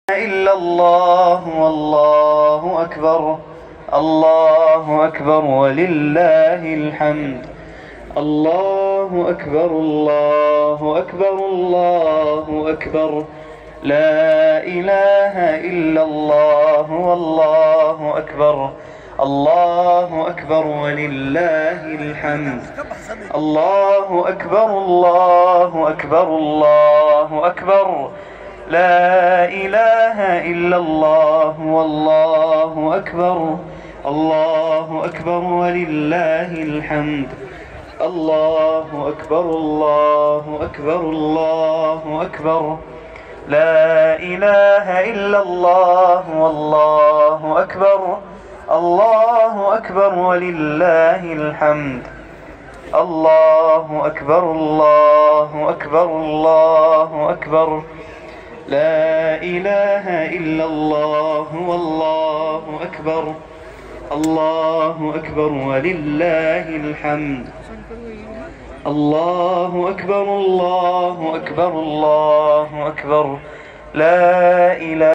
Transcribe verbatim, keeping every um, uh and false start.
إلا الله والله أكبر. الله أكبر ولله الحمد. الله أكبر الله أكبر الله أكبر. لا إله إلا الله والله أكبر. الله أكبر ولله الحمد. الله أكبر الله أكبر الله أكبر. لا إله إلا الله والله أكبر. الله أكبر ولله الحمد. الله أكبر الله أكبر الله أكبر. لا إله إلا الله والله أكبر. الله أكبر ولله الحمد. الله أكبر الله أكبر الله أكبر. لا إله إلا الله والله أكبر. الله أكبر ولله الحمد. الله أكبر الله أكبر الله أكبر. لا إله